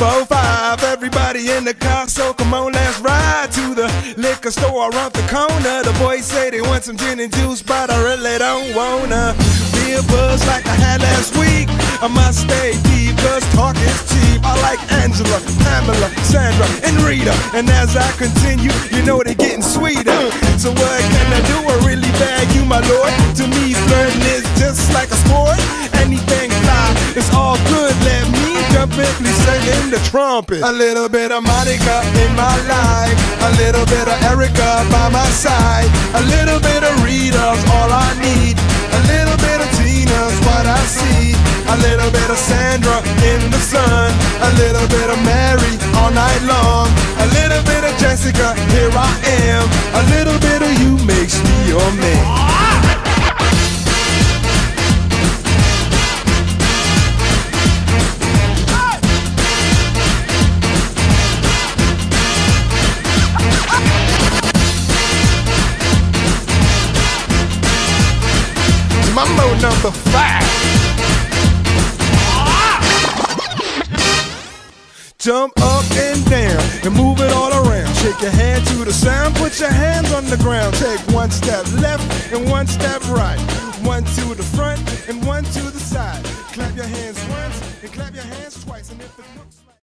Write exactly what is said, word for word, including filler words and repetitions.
four five, everybody in the car, so come on, let's ride to the liquor store around the corner. The boys say they want some gin and juice, but I really don't wanna be a buzz like I had last week. I must stay deep, cause talk is cheap. I like Angela, Pamela, Sandra, and Rita, and as I continue, you know they're getting sweeter. So what can I do? I really bag you, my lord. To me, flirting is just like a sport. Anything fly, it's all good. Let me jump in, please sing in the trumpet. A little bit of Monica in my life, a little bit of Erica by my side, a little bit of Rita's all I need, a little bit of Tina's what I see, a little bit of Sandra in the sun, a little bit of Mary all night long, a little bit of Jessica, here I am, a little bit of you makes me your man. Mambo number five. Jump up and down and move it all around. Shake your hand to the sound, put your hands on the ground. Take one step left and one step right. One to the front and one to the side. Clap your hands once and clap your hands twice. And if it looks like